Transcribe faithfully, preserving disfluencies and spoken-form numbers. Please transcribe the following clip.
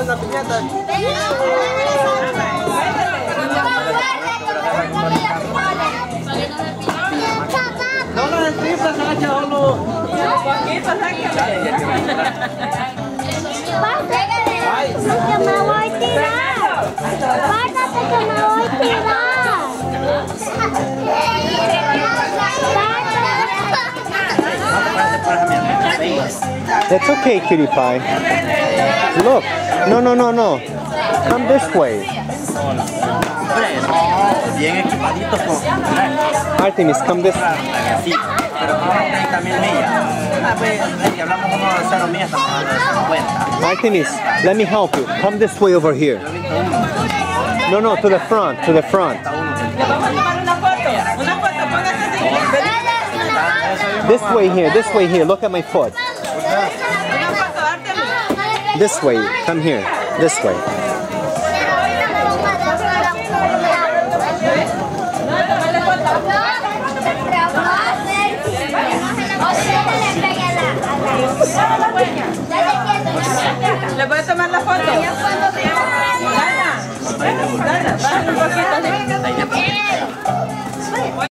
una piñata. No lo destripes, Sacha, solo. Poquito, sáquenle. Que me voy a tirar. Guárdate que me voy a tirar. That's okay, cutie pie. Look. No, no, no, no. Come this way. Bien equipaditos con... Artemis, come this way. Sí, pero con treinta mil millas. Ah, pues, es que hablamos como de cero millas, estamos hablando de cincuenta. Artemis, let me help you. Come this way over here. No, no, to the front, to the front. Le vamos a tomar una foto. Una foto, póngase así. This way here, this way here. Look at my foot. Una foto, Artemis. This way, come here. This way. ¿Le puedes tomar la foto?